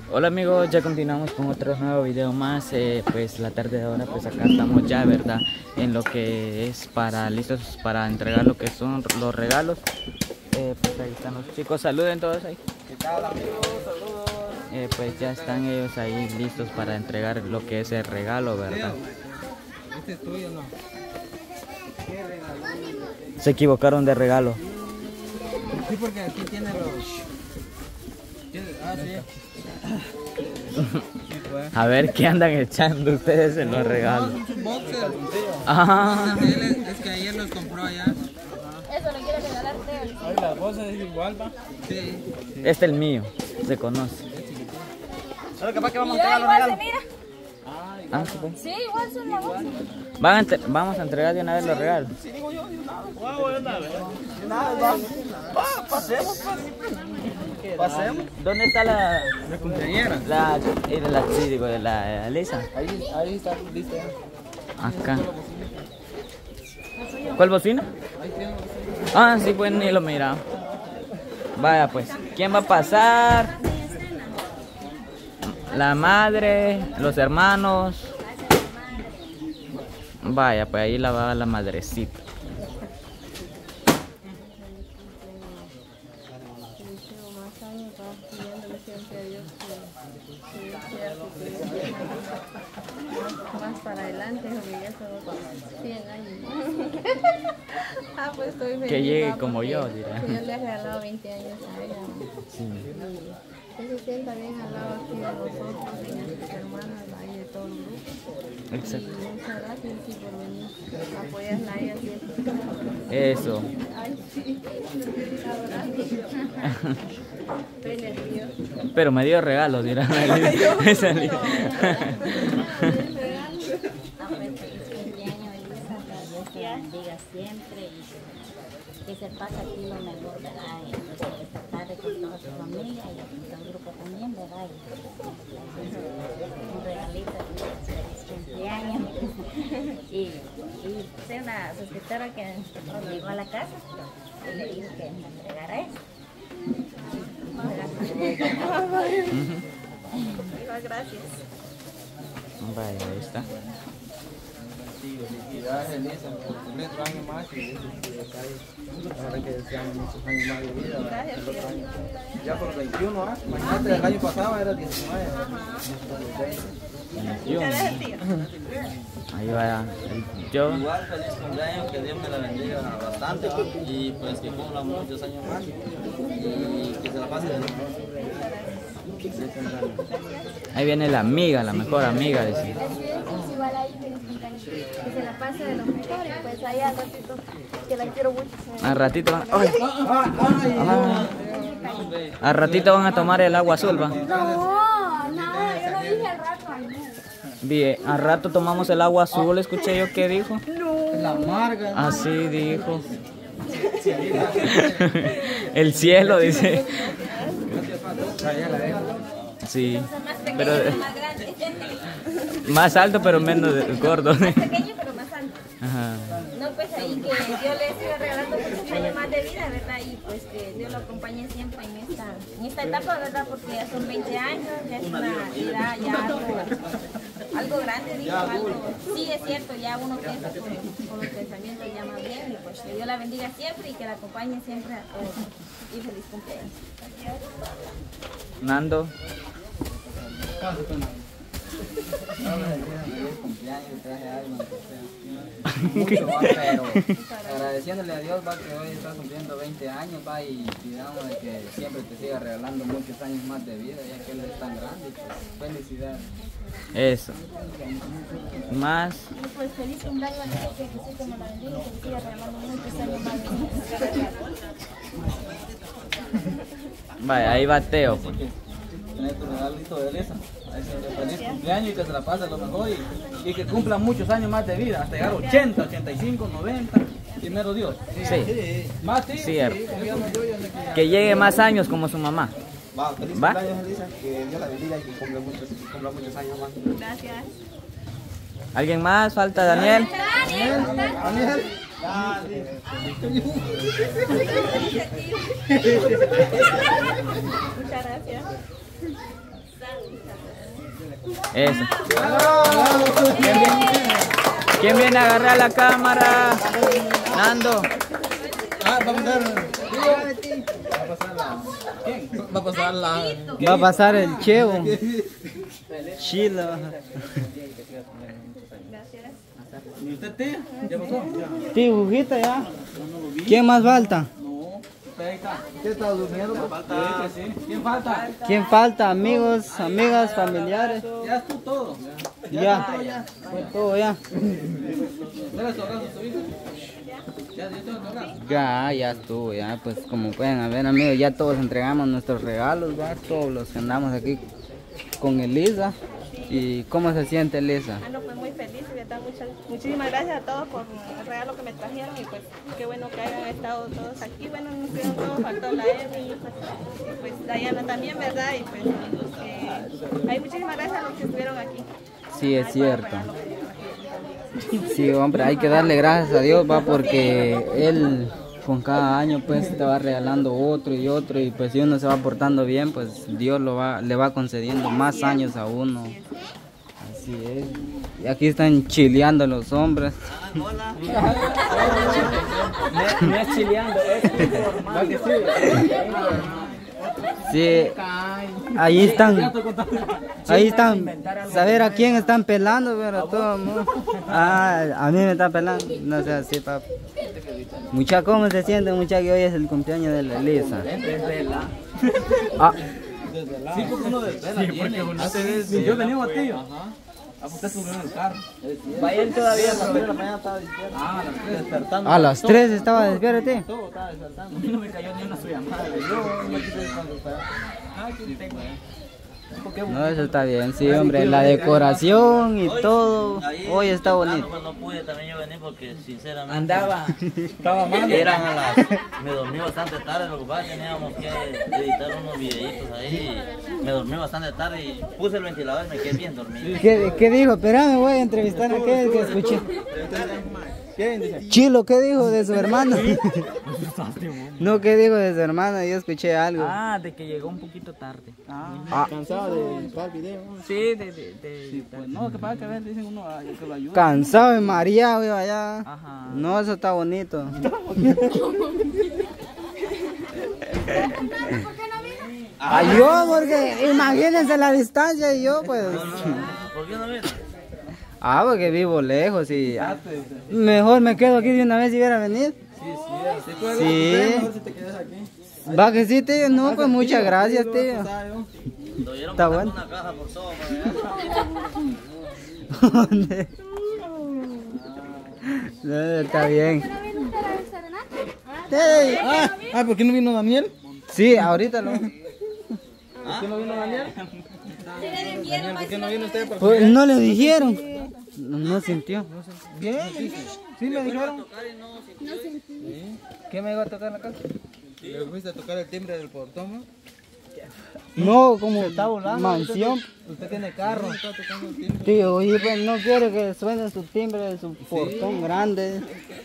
Hola amigos, ya continuamos con otro nuevo video más. Pues la tarde de ahora, pues acá estamos ya, ¿verdad? En lo que es listos para entregar lo que son los regalos. Pues ahí están los chicos, saluden todos ahí. ¿Qué tal amigos? Saludos. Pues ya están ellos ahí listos para entregar lo que es el regalo, ¿verdad? ¿Este es tuyo o no? ¿Qué regalo? Se equivocaron de regalo. Sí, porque aquí tiene los... Ah, sí. A ver qué andan echando ustedes en los regalos. No, son boxers. Ah. Es que ayer los compró allá. Eso lo quiero regalarte. Ay, la bolsa es igual, ¿va? Sí. Este es el mío, se conoce. ¿Sabes capaz que vamos a Mira, entregar los igual se regalos? mira. Ah, sí, pues. Sí, igual son la bolsa. Vamos a entregar de una vez los regalos. Sí, digo yo, de una vez. Nada, pasemos, pasemos. ¿Dónde está la cumpleañera? sí, digo, la Lisa? Ahí está, listo. Acá. ¿Cuál bocina? Ah, sí, pues ni lo mira. Vaya, pues. ¿Quién va a pasar? La madre, los hermanos. Vaya, pues ahí la va la madrecita. Más para adelante, porque ya son 100 años. Pues estoy feliz. Que llegue ¿va? como Porque yo, dirá. Yo le he regalado 20 años a ella. Sí. Y que se sienta bien al lado aquí de nosotros, de sus hermanas, ahí de todo el grupo. Exacto. Y muchas gracias sí, por venir a apoyarla a ella siempre. Eso. Ay, sí. Estoy nerviosa. Pero me dio regalos, dirá. Esa li- Bendiga siempre y que se pase aquí lo mejor, ¿verdad? Y pues, esta tarde con toda su familia y con todo el grupo también, ¿verdad? Y un regalito, feliz cumpleaños. Y sé una suscriptora que llegó a la casa y le dijo que me entregara eso. Gracias. Vaya, ahí está. Felicidades, Elisa, por cumplir otro año más y ahora que deseamos muchos años más de vida. Gracias. El otro año. Ya por 21, ¿ah? Imagínate, el año pasado era 19. Ahí va. Yo. Igual feliz cumpleaños, que Dios me la bendiga bastante y pues que cumpla muchos años más y que se la pase de mejor. Ahí viene la amiga, la mejor amiga, decía. Igual ahí que se la pase de lo mejor y pues ahí al ratito que la quiero mucho. Al ratito van, ¡ay! Al ratito van a tomar el agua azul, va. No, yo lo dije al rato. Bien, al rato tomamos el agua azul, escuché yo que dijo. La amarga. Así dijo. El cielo, dice. Sí, pero Más grande. más alto pero menos gordo. Pequeño pero más alto. Ajá. No, pues ahí que Dios le siga regalando muchos años más de vida, ¿verdad? Y pues que Dios lo acompañe siempre en esta etapa, ¿verdad? Porque ya son 20 años, ya es una edad, ya algo grande, digo, algo. Sí, es cierto, ya uno piensa con los pensamientos ya más bien. Y pues que Dios la bendiga siempre y que la acompañe siempre a todos. Y feliz cumpleaños. Nando. Cumpleaños, traje algo, mucho, va, pero agradeciéndole a Dios, va, que hoy está cumpliendo 20 años, va, y pidamos de que siempre te siga regalando muchos años más de vida, ya que él es tan grande, pues felicidades. Eso. Más. Y pues feliz cumpleaños, que sí como la bendiga y que le siga regalando muchos años más de vida. Vaya, ahí va Teo. Pues. Tener tu regalito de Elisa. Feliz cumpleaños y que se la pase lo mejor y que cumpla muchos años más de vida, hasta llegar a 80, 85, 90, primero Dios. Sí, Más sí. cierto. Que llegue más años como su mamá. Va, feliz ¿Va? cumpleaños, Elisa. Que Dios la bendiga y que cumpla muchos años más. Gracias. ¿Alguien más? Falta Daniel. Daniel. Muchas gracias. Eso. ¿Quién viene a agarrar la cámara? Nando. Va a pasar el Chevo. Chilo. ¿Y usted, tía? ¿Ya pasó? Sí, Bujita ya. ¿Quién más falta? ¿Qué está durmiendo? ¿Quién falta? ¿Quién falta? Amigos, amigas, familiares. Ya es todo. Ya. Fue todo ya. ¿Dale su abrazo a su hija? ¿Ya dio todo su abrazo? Ya estuvo, ya. Pues como pueden ver, amigos, ya todos entregamos nuestros regalos, ¿va? Todos los que andamos aquí con Elisa. ¿Y cómo se siente, Elisa? No, pues muy feliz y verdad, muchísimas gracias a todos por el regalo que me trajeron y pues qué bueno que hayan estado todos aquí. Bueno, no estuvieron todos, faltó la Edwin y pues Dayana también, ¿verdad? Y pues hay muchísimas gracias a los que estuvieron aquí. Sí, es cierto. Sí, hombre, hay que darle gracias a Dios, va, porque Él con cada año pues te va regalando otro y otro, y pues si uno se va portando bien, pues Dios le va concediendo más años a uno. Así es. Y aquí están chileando los hombres. No es chileando, es informal. Sí, ahí están, saber a quién están pelando, pero todo el mundo. A mí me están pelando, no sé así, papi. Mucha, ¿cómo se siente, mucha, que hoy es el cumpleaños de la Elisa? Ah. Sí, porque uno desvela. Sí, porque uno se yo venía a ti. Usted subió en el carro. Vaya él todavía, a las 3 de la mañana estaba despierto. A las 3 despertando. A las 3 estaba despierto. Todo estaba despertando. No me cayó ni una suya madre. Yo me quise desconcertar. Aquí tengo. No, eso está bien, sí, hombre, la decoración y todo, hoy está bonito. Pues no pude también yo venir porque sinceramente Estaba mal. eran a las, me dormí bastante tarde, lo que pasa es que teníamos que editar unos videitos ahí, me dormí bastante tarde y puse el ventilador y me quedé bien dormido. ¿Qué dijo? Espera, me voy a entrevistar a aquel que escuché. Chilo, ¿qué dijo de su hermano? No, ¿qué dijo de su hermano? Yo escuché algo. De que llegó un poquito tarde. Cansado de editar video. Sí, Sí, pues no, que pasa que a veces dicen uno que lo ayuda. Cansado y mareado, iba allá. Ajá. No, eso está bonito. Yo, porque imagínense la distancia y yo, pues. ¿Por qué no vino? Porque vivo lejos y mejor me quedo aquí de una vez si hubiera venido. Sí. Mejor si te quedas aquí. Va que sí, tío. No, pues muchas gracias, tío. Está bueno. Una caja por todo, ¿Dónde? No, está bien. ¿Por qué no vino Daniel? Sí, ahorita lo. ¿Por qué no vino Daniel? Daniel, ¿por qué no vino usted? Pues no le dijeron. No sintió. ¿Qué? Sí me dijeron. ¿Qué me iba a tocar la casa? ¿Le fuiste a tocar el timbre del portón? No, como mansión. Usted tiene carro. Está tocando el timbre. Tío, oye, pues no quiere que suene su timbre de su portón grande.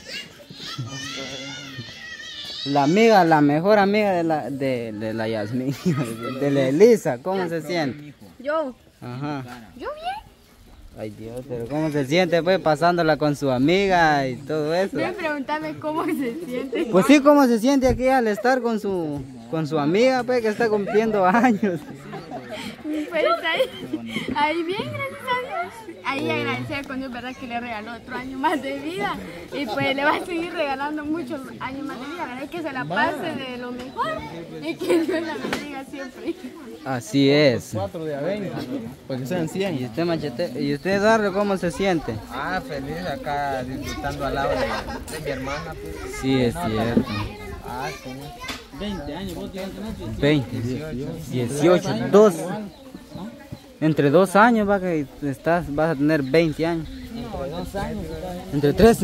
La amiga, la mejor amiga de la Yasmín, de la Elisa, ¿cómo se siente? Yo. Ajá. Yo bien. Ay Dios, pero ¿cómo se siente pues pasándola con su amiga y todo eso? Ven, pregúntame cómo se siente. Pues sí, ¿cómo se siente aquí al estar con su amiga pues que está cumpliendo años? Pues ahí bien, gracias a Dios. Ahí agradecer con Dios, verdad, que le regaló otro año más de vida y pues le va a seguir regalando muchos años más de vida, verdad, que se la pase de lo mejor y que Dios la bendiga siempre. Así es. 4 de avena, pues que sean 100. ¿Y usted, Machete? ¿Y usted, Eduardo, cómo se siente? Feliz acá disfrutando al lado de mi hermana. Pues. Sí, es cierto. Sí. 20 años, vos ya tenés 20, 18, 2. Entre 2 años vas a tener 20 años. Entre 3.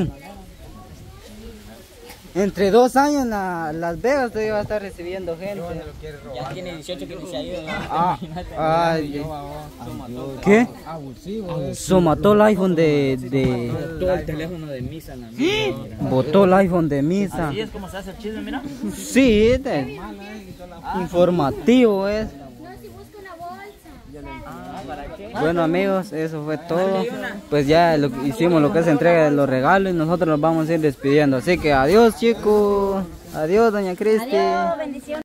Entre 2 años en Las Vegas todavía va a estar recibiendo gente. Ya tiene 18 que ni se ha ido. ¿Qué? So mató el iPhone Botó el teléfono de Misa. Botó el iPhone de Misa. Así es como se hace el chisme, mira. Sí, informativo es. No, si busca una bolsa. Bueno amigos, eso fue todo. Pues ya hicimos lo que es entrega de los regalos y nosotros nos vamos a ir despidiendo. Así que adiós chicos. Adiós doña Cristi. Adiós, bendiciones.